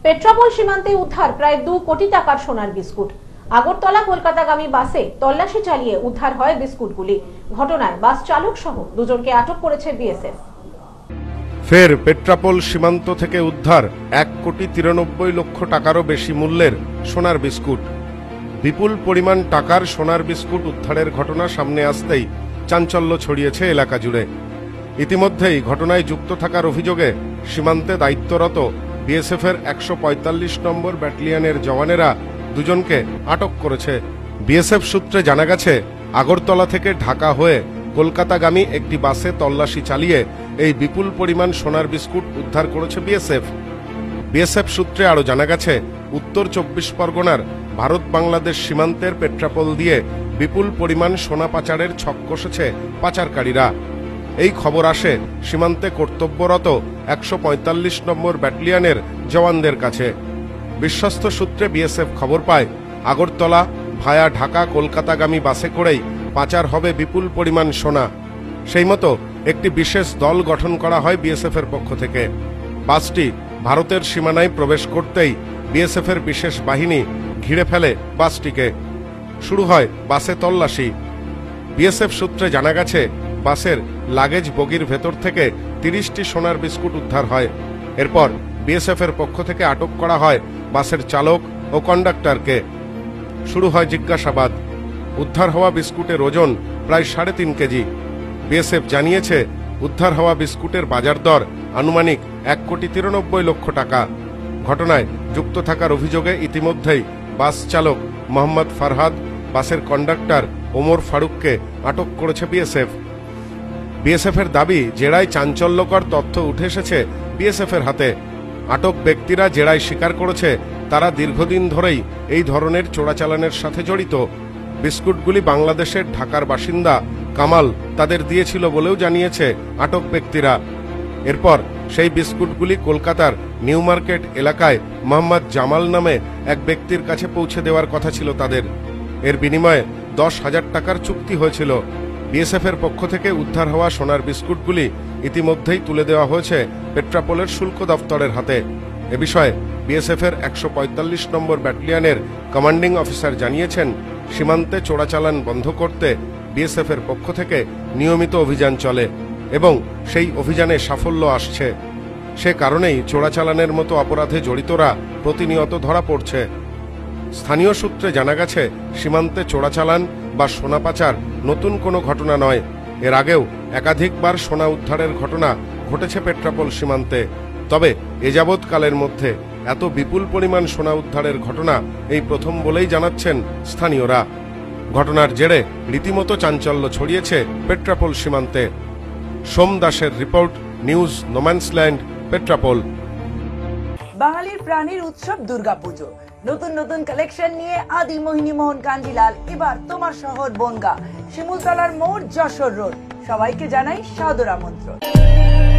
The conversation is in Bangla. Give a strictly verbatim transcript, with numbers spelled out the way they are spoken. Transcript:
পেট্রাপোল সীমান্তে উদ্ধার প্রায় দু কোটি টাকার সোনার বিস্কুট। আগরতলা কলকাতাগামী বাসে তল্লাশি চালিয়ে উদ্ধার হয় বিস্কুটগুলি। ঘটনায় বাস চালক সহ দুজনকে আটক করেছে বিএসএফ। ফের পেট্রাপোল সীমান্ত থেকে উদ্ধার এক কোটি তিরানব্বই লক্ষ টাকারও বেশি মূল্যের সোনার বিস্কুট। বিপুল পরিমাণ টাকার সোনার বিস্কুট উদ্ধারের ঘটনা সামনে আসতেই চাঞ্চল্য ছড়িয়েছে এলাকা জুড়ে। ইতিমধ্যেই ঘটনায় যুক্ত থাকার অভিযোগে সীমান্তে দায়িত্বরত বিএসএফ এর একশো পঁয়তাল্লিশ নম্বর ব্যাটালিয়নের জওয়ানেরা দুজনকে আটক করেছে। বিএসএফ সূত্রে জানা গেছে, আগরতলা থেকে ঢাকা হয়ে কলকাতাগামী একটি বাসে তল্লাশি চালিয়ে এই বিপুল পরিমাণ সোনার বিস্কুট উদ্ধার করেছে বিএসএফ। বিএসএফ সূত্রে আরও জানা গেছে, উত্তর চব্বিশ পরগনার ভারত বাংলাদেশ সীমান্তের পেট্রাপোল দিয়ে বিপুল পরিমাণ সোনা পাচারের ছক কষেছে পাচারকারীরা। এই খবর আসে সীমান্তে কর্তব্যরত একশো পঁয়তাল্লিশ নম্বর ব্যাটালিয়নের জওয়ানদের কাছে। বিশ্বস্ত সূত্রে বিএসএফ খবর পায়, আগরতলা ভায়া ঢাকা কলকাতাগামী বাসে করেই পাচার হবে বিপুল পরিমাণ সোনা। সেই মতো একটি বিশেষ দল গঠন করা হয় বিএসএফ এর পক্ষ থেকে। বাসটি ভারতের সীমানায় প্রবেশ করতেই বিএসএফ এর বিশেষ বাহিনী ঘিরে ফেলে বাসটিকে। শুরু হয় বাসে তল্লাশি। বিএসএফ সূত্রে জানা গেছে, বাসের লাগেজ বগির ভেতর থেকে তিরিশটি সোনার বিস্কুট উদ্ধার হয়। এরপর বিএসএফ এর পক্ষ থেকে আটক করা হয় বাসের চালক ও কন্ডাক্টরকে। শুরু হয় জিজ্ঞাসাবাদ। উদ্ধার হওয়া বিস্কুটের ওজন প্রায় সাড়ে তিন কেজি। বিএসএফ জানিয়েছে, উদ্ধার হওয়া বিস্কুটের বাজার দর আনুমানিক এক কোটি তিরানব্বই লক্ষ টাকা। ঘটনায় যুক্ত থাকার অভিযোগে ইতিমধ্যেই বাস চালক মোহাম্মদ ফারহাদ, বাসের কন্ডাক্টর ওমর ফারুককে আটক করেছে বিএসএফ। বিএসএফ এর দাবি, জেরায় চাঞ্চল্যকর তথ্য উঠে এসেছে বিএসএফ এর হাতে। আটক ব্যক্তিরা জেরায় স্বীকার করেছে, তারা দীর্ঘদিন ধরেই এই ধরনের চোরাচালানের সাথে জড়িত। বিস্কুটগুলি বাংলাদেশের ঢাকার বাসিন্দা কামাল তাদের দিয়েছিল বলেও জানিয়েছে আটক ব্যক্তিরা। এরপর সেই বিস্কুটগুলি কলকাতার নিউ মার্কেট এলাকায় মোহাম্মদ জামাল নামে এক ব্যক্তির কাছে পৌঁছে দেওয়ার কথা ছিল তাদের। এর বিনিময়ে দশ হাজার টাকার চুক্তি হয়েছিল। বিএসএফ এর পক্ষ থেকে উদ্ধার হওয়া সোনার বিস্কুটগুলি ইতিমধ্যেই তুলে দেওয়া হয়েছে পেট্রাপোলের শুল্ক দফতরের হাতে। এ বিষয়ে বিএসএফ এর একশো পঁয়তাল্লিশ নম্বর ব্যাটালিয়নের কমান্ডিং অফিসার জানিয়েছেন, সীমান্তে চোরাচালান বন্ধ করতে বিএসএফ এর পক্ষ থেকে নিয়মিত অভিযান চলে এবং সেই অভিযানে সাফল্য আসছে। সে কারণেই চোরাচালানের মতো অপরাধে জড়িতরা প্রতিনিয়ত ধরা পড়ছে। স্থানীয় সূত্রে জানা গেছে, সীমান্তে চোরাচালান বা সোনা পাচার নতুন কোনো ঘটনা নয়। এর আগেও একাধিকবার সোনা উদ্ধারের ঘটনা ঘটেছে পেট্রাপোল সীমান্তে। তবে এ যাবৎকালের মধ্যে এত বিপুল পরিমাণ সোনা উদ্ধারের ঘটনা এই প্রথম বলেই জানাচ্ছেন স্থানীয়রা। ঘটনার জেরে রীতিমতো চাঞ্চল্য ছড়িয়েছে পেট্রাপোল সীমান্তে। সোম দাসের রিপোর্ট, নিউজ নোম্যান্সল্যান্ড, পেট্রাপোল। বাঙালির প্রাণীর উৎসব দুর্গাপুজো। নতুন নতুন কালেকশন নিয়ে আদি মোহিনী মোহন কাঞ্জিলাল এবার তোমার শহর বনগা, শিমুলতলার মোড়, যশোর রোড। সবাইকে জানাই সাদর আমন্ত্রণ।